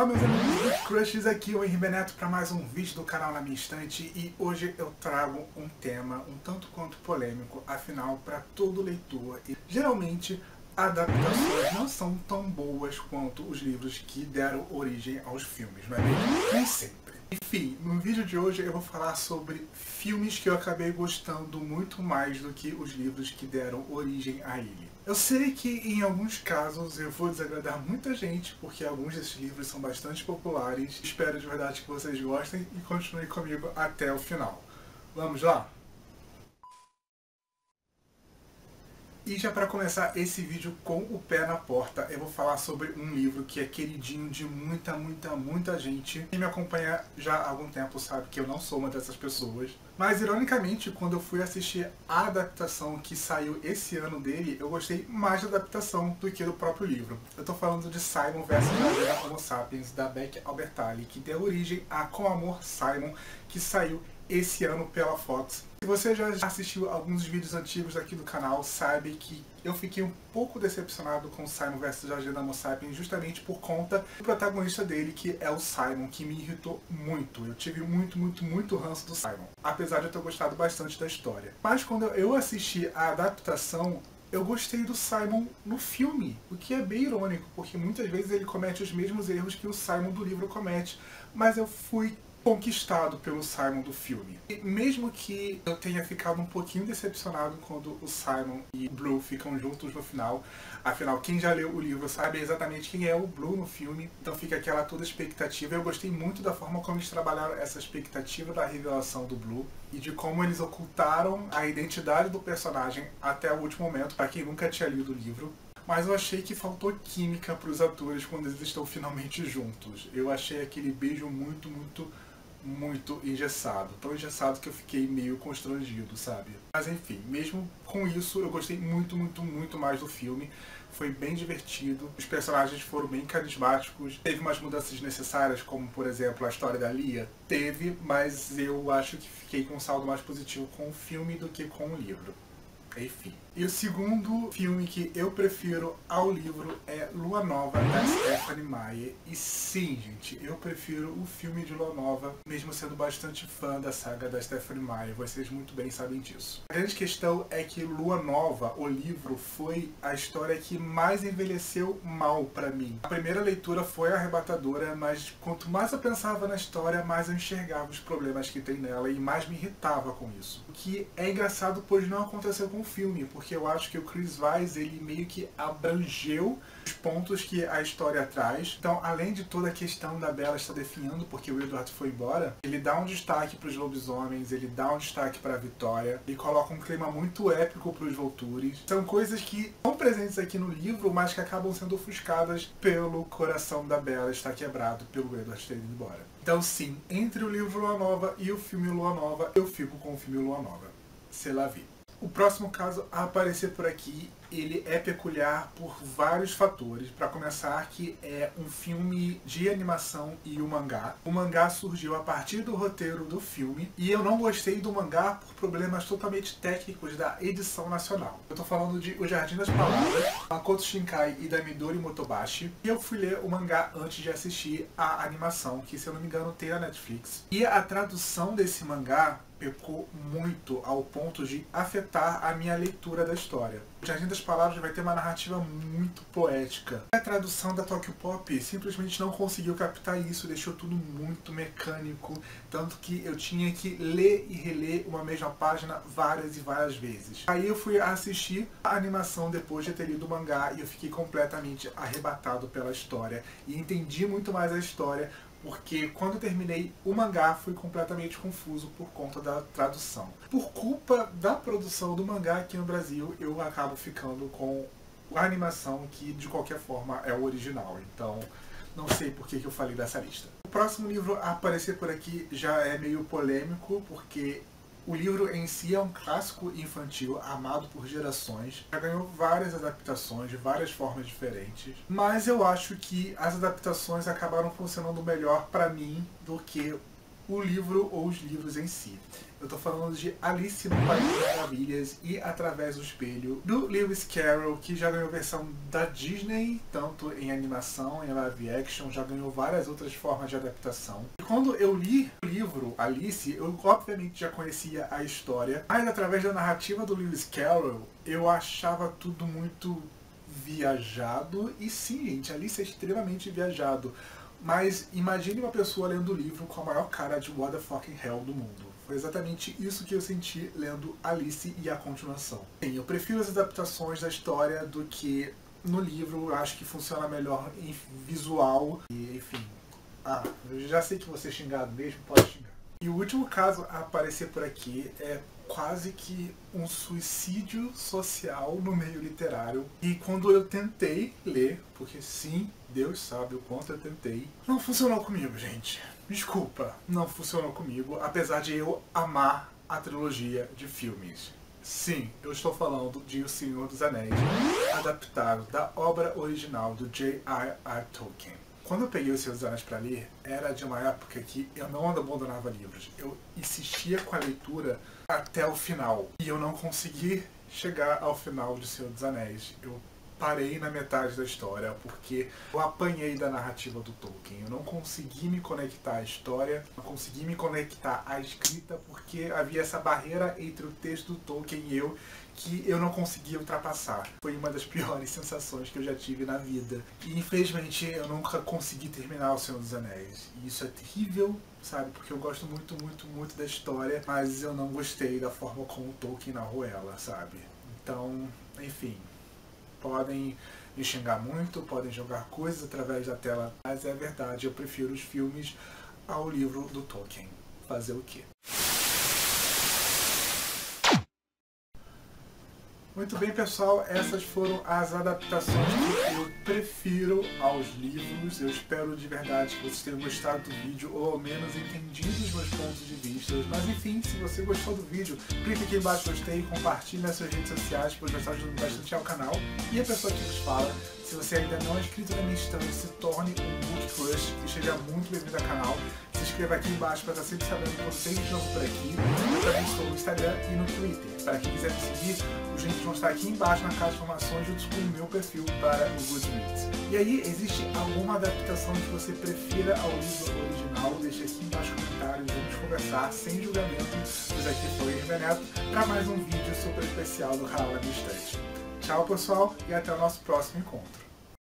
Olá meus amigos do Crushes, aqui é o Henri Beneto para mais um vídeo do canal Na Minha Estante e hoje eu trago um tema um tanto quanto polêmico, afinal para todo leitor. E, geralmente adaptações não são tão boas quanto os livros que deram origem aos filmes, não é mesmo? Nem sempre. Enfim, no vídeo de hoje eu vou falar sobre filmes que eu acabei gostando muito mais do que os livros que deram origem a ele. Eu sei que em alguns casos eu vou desagradar muita gente, porque alguns desses livros são bastante populares. Espero de verdade que vocês gostem e continuem comigo até o final. Vamos lá? E já para começar esse vídeo com o pé na porta, eu vou falar sobre um livro que é queridinho de muita gente. Quem me acompanha já há algum tempo sabe que eu não sou uma dessas pessoas. Mas, ironicamente, quando eu fui assistir a adaptação que saiu esse ano dele, eu gostei mais da adaptação do que do próprio livro. Eu tô falando de Simon vs. Godzilla Homo Sapiens, da Becky Albertalli, que deu origem a Com Amor, Simon, que saiu esse ano pela Fox. Se você já assistiu alguns vídeos antigos aqui do canal, sabe que eu fiquei um pouco decepcionado com Simon vs. Godzilla Homo Sapiens justamente por conta do protagonista dele, que é o Simon, que me irritou muito. Eu tive muito ranço do Simon, apesar de eu ter gostado bastante da história. Mas quando eu assisti a adaptação, eu gostei do Simon no filme, o que é bem irônico, porque muitas vezes ele comete os mesmos erros que o Simon do livro comete, mas eu fui conquistado pelo Simon do filme. E mesmo que eu tenha ficado um pouquinho decepcionado quando o Simon e o Blue ficam juntos no final, afinal, quem já leu o livro sabe exatamente quem é o Blue no filme, então fica aquela toda expectativa. Eu gostei muito da forma como eles trabalharam essa expectativa da revelação do Blue e de como eles ocultaram a identidade do personagem até o último momento, para quem nunca tinha lido o livro. Mas eu achei que faltou química para os atores quando eles estão finalmente juntos. Eu achei aquele beijo muito engessado. Tão engessado que eu fiquei meio constrangido, sabe? Mas enfim, mesmo com isso, eu gostei muito mais do filme. Foi bem divertido, os personagens foram bem carismáticos. Teve umas mudanças necessárias, como por exemplo a história da Lia. Teve, mas eu acho que fiquei com um saldo mais positivo com o filme do que com o livro. Enfim. E o segundo filme que eu prefiro ao livro é Lua Nova, da Stephenie Meyer. E sim, gente, eu prefiro o filme de Lua Nova, mesmo sendo bastante fã da saga da Stephenie Meyer. Vocês muito bem sabem disso. A grande questão é que Lua Nova, o livro, foi a história que mais envelheceu mal pra mim. A primeira leitura foi arrebatadora, mas quanto mais eu pensava na história, mais eu enxergava os problemas que tem nela e mais me irritava com isso. O que é engraçado, pois não aconteceu com o filme, porque eu acho que o Chris Weitz, ele meio que abrangeu os pontos que a história traz. Então, além de toda a questão da Bella estar definhando porque o Edward foi embora, ele dá um destaque para os lobisomens, ele dá um destaque para a Vitória, ele coloca um clima muito épico para os Voltures. São coisas que estão presentes aqui no livro, mas que acabam sendo ofuscadas pelo coração da Bella estar quebrado pelo Edward ter ido embora. Então, sim, entre o livro Lua Nova e o filme Lua Nova, eu fico com o filme Lua Nova. C'est la vie. O próximo caso a aparecer por aqui, ele é peculiar por vários fatores. Para começar, que é um filme de animação e um mangá. O mangá surgiu a partir do roteiro do filme e eu não gostei do mangá por problemas totalmente técnicos da edição nacional. Eu tô falando de O Jardim das Palavras, Makoto Shinkai e da Midori Motobashi. E eu fui ler o mangá antes de assistir a animação, que se eu não me engano tem na Netflix. E a tradução desse mangá pecou muito ao ponto de afetar a minha leitura da história. O Jardim das Palavras vai ter uma narrativa muito poética. A tradução da Tokyo Pop simplesmente não conseguiu captar isso, deixou tudo muito mecânico, tanto que eu tinha que ler e reler uma mesma página várias e várias vezes. Aí eu fui assistir a animação depois de ter lido o mangá e eu fiquei completamente arrebatado pela história e entendi muito mais a história, porque quando eu terminei o mangá fui completamente confuso por conta da tradução. Por culpa da produção do mangá aqui no Brasil, eu acabo ficando com a animação que de qualquer forma é o original. Então não sei por que eu falei dessa lista. O próximo livro a aparecer por aqui já é meio polêmico, porque o livro em si é um clássico infantil amado por gerações. Já ganhou várias adaptações de várias formas diferentes. Mas eu acho que as adaptações acabaram funcionando melhor para mim do que o livro ou os livros em si. Eu tô falando de Alice no País das Maravilhas e Através do Espelho, do Lewis Carroll, que já ganhou versão da Disney, tanto em animação, em live action, já ganhou várias outras formas de adaptação. E quando eu li o livro Alice, eu obviamente já conhecia a história, mas através da narrativa do Lewis Carroll, eu achava tudo muito viajado. E sim, gente, Alice é extremamente viajado. Mas imagine uma pessoa lendo o livro com a maior cara de what the fucking hell do mundo. Foi exatamente isso que eu senti lendo Alice e a continuação. Sim, eu prefiro as adaptações da história do que no livro. Eu acho que funciona melhor em visual. E enfim, eu já sei que vou ser xingado mesmo, pode xingar. E o último caso a aparecer por aqui é quase que um suicídio social no meio literário. E quando eu tentei ler, porque sim, Deus sabe o quanto eu tentei, não funcionou comigo, gente. Desculpa, não funcionou comigo, apesar de eu amar a trilogia de filmes. Sim, eu estou falando de O Senhor dos Anéis, adaptado da obra original do J.R.R. Tolkien. Quando eu peguei O Senhor dos Anéis para ler, era de uma época que eu não abandonava livros. Eu insistia com a leitura até o final. E eu não consegui chegar ao final de O Senhor dos Anéis. Eu parei na metade da história porque eu apanhei da narrativa do Tolkien. Eu não consegui me conectar à história, não consegui me conectar à escrita porque havia essa barreira entre o texto do Tolkien e eu que eu não conseguia ultrapassar. Foi uma das piores sensações que eu já tive na vida. E infelizmente eu nunca consegui terminar O Senhor dos Anéis. E isso é terrível, sabe? Porque eu gosto muito, muito, muito da história, mas eu não gostei da forma como o Tolkien narrou ela, sabe? Então, enfim, podem me xingar muito, podem jogar coisas através da tela, mas é verdade, eu prefiro os filmes ao livro do Tolkien. Fazer o quê? Muito bem, pessoal, essas foram as adaptações que eu prefiro aos livros. Eu espero de verdade que vocês tenham gostado do vídeo, ou ao menos entendido os meus pontos de vista. Mas enfim, se você gostou do vídeo, clique aqui embaixo no gostei, compartilhe nas suas redes sociais, pois vai estar ajudando bastante ao canal. E a pessoa que nos fala, se você ainda não é inscrito na minha instância, se torne um Book Crush e seja muito bem-vindo ao canal. Se inscreva aqui embaixo para estar sempre sabendo quando tem vídeo novo por aqui. Eu também estou no Instagram e no Twitter. Para quem quiser me seguir, os links vão estar aqui embaixo na caixa de informações junto com o meu perfil para o Goodreads. E aí, existe alguma adaptação que você prefira ao livro original? Deixa aqui embaixo nos comentários, vamos conversar sem julgamento. Pois aqui foi o Hervé Neto para mais um vídeo super especial do canal da minha estante. Tchau, pessoal, e até o nosso próximo encontro.